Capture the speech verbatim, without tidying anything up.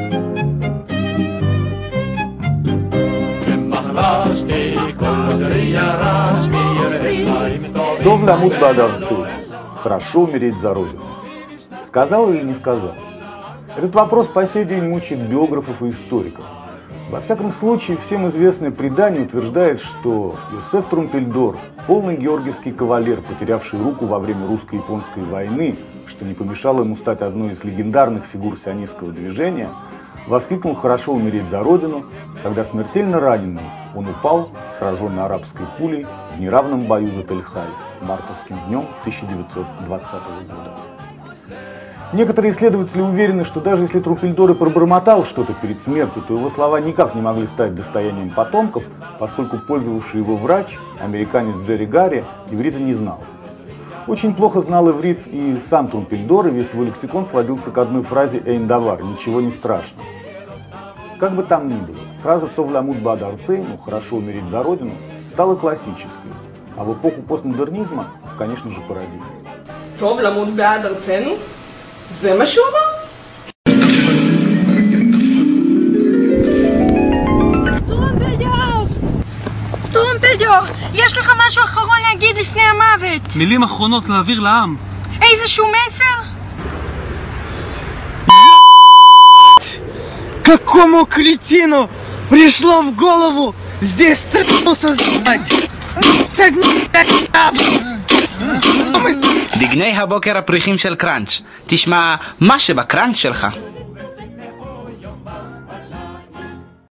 Тов ламут ба'ад арцейну. Хорошо умереть за родину. Сказал или не сказал? Этот вопрос по сей день мучает биографов и историков. Во всяком случае, всем известное предание утверждает, что Йосеф Трумпельдор, полный георгиевский кавалер, потерявший руку во время русско-японской войны, что не помешало ему стать одной из легендарных фигур сионистского движения, воскликнул «хорошо умереть за родину», когда смертельно раненый он упал, сраженный арабской пулей, в неравном бою за Тель-Хай мартовским днем тысяча девятьсот двадцатого года. Некоторые исследователи уверены, что даже если Трумпельдор и пробормотал что-то перед смертью, то его слова никак не могли стать достоянием потомков, поскольку пользовавший его врач, американец Джерри Гарри, иврита не знал. Очень плохо знал иврит и сам Трумпельдор, и весь его лексикон сводился к одной фразе «эйн давар» – «ничего не страшно». Как бы там ни было, фраза «тов ламут ба'ад арцейну» – «хорошо умереть за родину» стала классической, а в эпоху постмодернизма, конечно же, пародией. «Тов ламут ба'ад арцейну»? זה מה שהוא אמר? טרומפלדור! טרומפלדור! יש לך משהו אחרון להגיד לפני המוות! מילים אחרונות להעביר לעם. איזשהו מסר? Какому кретину пришло в голову здесь страну создать? דגני הבוקר הפריחים של קראנץ'. תשמע מה שבקראנץ' שלך.